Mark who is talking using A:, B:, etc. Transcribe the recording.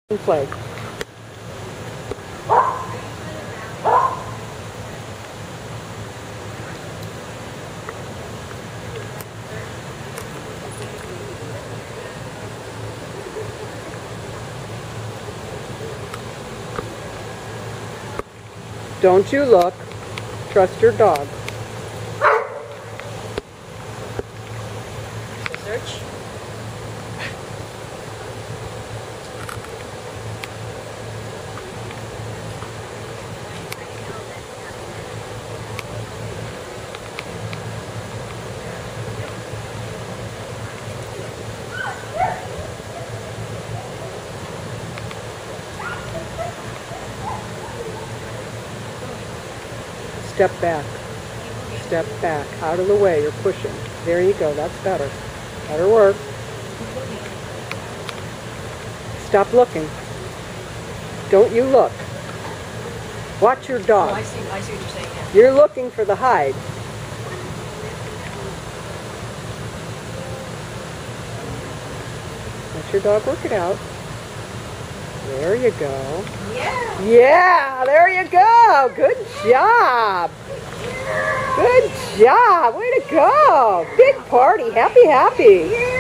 A: and play. Don't you look. Trust your dog.
B: Search.
A: Step back. Step back. Out of the way. You're pushing. There you go. That's better. Better work. Stop looking. Don't you look. Watch your
B: Oh,
A: dog.
B: I see what you're saying now.
A: You're looking for the hide. Let your dog work it out. There you go.
B: Yeah.
A: Yeah, there you go. Good job. Good job. Way to go. Big party. Happy, happy.